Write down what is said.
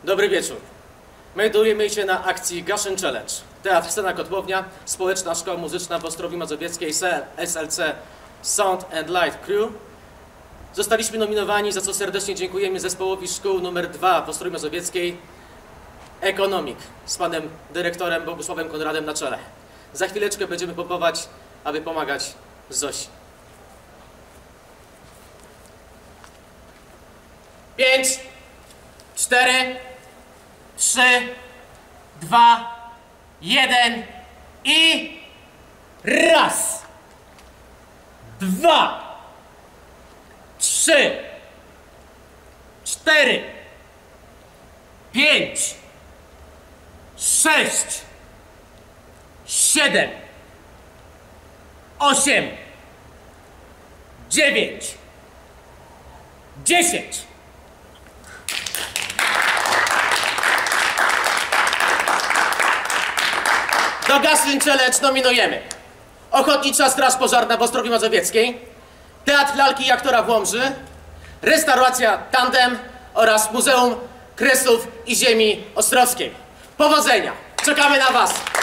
Dobry wieczór. Meldujemy się na akcji Gaszyn Challenge. Teatr Scena Kotłownia, Społeczna Szkoła Muzyczna w Ostrowi Mazowieckiej, SLC Sound and Light Crew. Zostaliśmy nominowani, za co serdecznie dziękujemy zespołowi szkół nr 2 w Ostrowi Mazowieckiej Economic z panem dyrektorem Bogusławem Konradem na czele. Za chwileczkę będziemy pompować, aby pomagać Zosi. 5, 4, 3, 2, 1 i raz, 2, 3, 4, 5, 6, 7, 8, 9, 10. Do Gaszyn Challenge nominujemy Ochotnicza Straż Pożarna w Ostrowi Mazowieckiej, Teatr Lalki i Aktora w Łomży, Restauracja Tandem oraz Muzeum Kresów i Ziemi Ostrowskiej. Powodzenia! Czekamy na was!